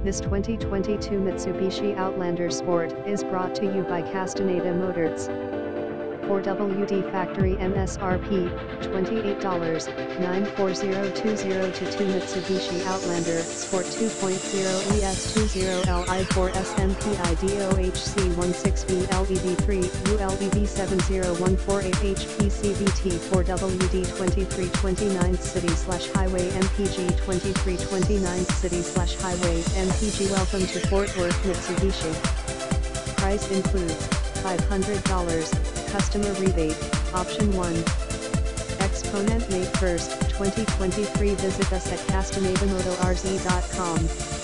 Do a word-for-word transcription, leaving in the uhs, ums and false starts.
This twenty twenty-two Mitsubishi Outlander Sport is brought to you by Castaneda Motorz. For W D factory M S R P, twenty-eight dollars, nine four zero two zero to two Mitsubishi Outlander Sport two point oh E S twenty L I four S M P I D O H C sixteen V L E V three U L E V seven zero one four eight H P C V T for W D twenty-three twenty-nine City slash Highway M P G twenty-three twenty-nine City slash Highway M P G. Welcome to Fort Worth Mitsubishi. Price includes five hundred dollars. Customer rebate, option one. Exponent May first, twenty twenty-three. Visit us at castaneda motorz dot com.